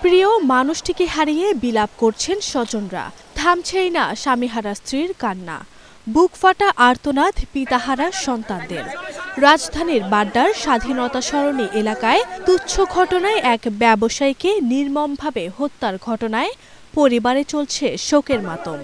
প্রিয় মানুষটিকে হারিয়ে বিলাপ করছেন স্বজনরা। থামছেই না স্বামীহারা স্ত্রীর কান্না, বুক ফাটা আর্তনাদ পিতাহারা সন্তানদের। রাজধানীর বাড্ডার স্বাধীনতা সরণি এলাকায় তুচ্ছ ঘটনায় এক ব্যবসায়ীকে নির্মমভাবে হত্যার ঘটনায় পরিবারে চলছে শোকের মাতম।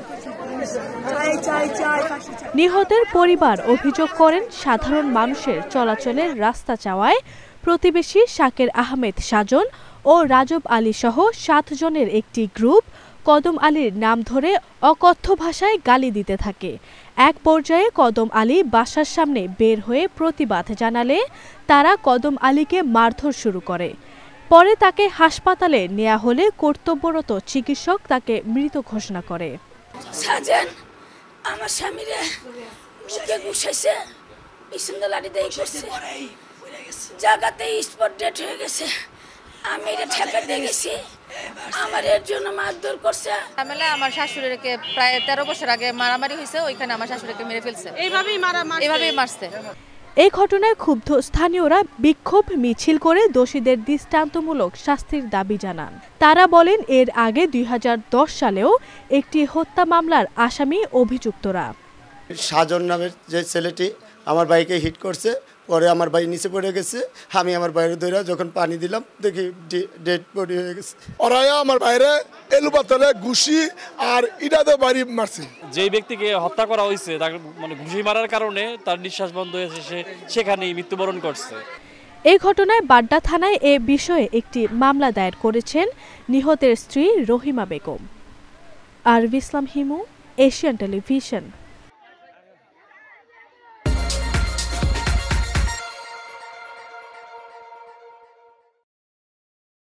নিহতের পরিবার অভিযোগ করেন, সাধারণ মানুষের চলাচলের রাস্তা চাওয়ায় প্রতিবেশী শাকের আহমেদ সাজন ও রাজব আলী সহ 7 জনের একটি গ্রুপ কদম আলীর নাম ধরে অকথ্য ভাষায় গালি দিতে থাকে। এক পর্যায়ে কদম আলী বাসার সামনে বের হয়ে প্রতিবাদ জানালে তারা কদম আলীকে মারধর শুরু করে। পরে তাকে হাসপাতালে নেওয়া হলে কর্তব্যরত চিকিৎসক তাকে মৃত ঘোষণা করে। সাজান আমার স্বামীরে মুখে ঘুষাইছে, পিছনে লাঠি দিয়ে করছে, জায়গাতে স্পট ডেট হয়ে গেছে। আমি এটা ঠেকা দিয়ে গেছি, আমার এর জন্য মারধর করছে। আমার শাশুড়িকে প্রায় 13 বছর আগে মারামারি হয়েছে, ওইখানে আমার শাশুড়িকে মেরে ফেলছে। এইভাবেই মারছে। এই ঘটনায় ক্ষুব্ধ স্থানীয়রা বিক্ষোভ মিছিল করে দোষীদের দৃষ্টান্তমূলক শাস্তির দাবি জানান। তারা বলেন, এর আগে 2010 সালেও একটি হত্যা মামলার আসামি অভিযুক্তরা। সাজন নামের যে ছেলেটি আমার বাইকে হিট করছে, পরে আমার ভাই নিচে পড়ে গেছে। আমি আমার বাইরে ধরে যখন পানি দিলাম দেখি ডেড বডি হয়ে গেছে। ওরাই আমার বাইরে এলু পাতলে ঘুষি আর ইটাতে বাড়ি মারছে। যেই ব্যক্তিকে হত্যা করা হয়েছে তাকে মানে ঘুষি মারার কারণে তার নিঃশ্বাস বন্ধ হয়েছে, সে সেখানেই মৃত্যুবরণ করছে। এই ঘটনায় বাড্ডা থানায় এ বিষয়ে একটি মামলা দায়ের করেছেন নিহতের স্ত্রী রহিমা বেগম। আর ইসলাম হিমু, এশিয়ান টেলিভিশন।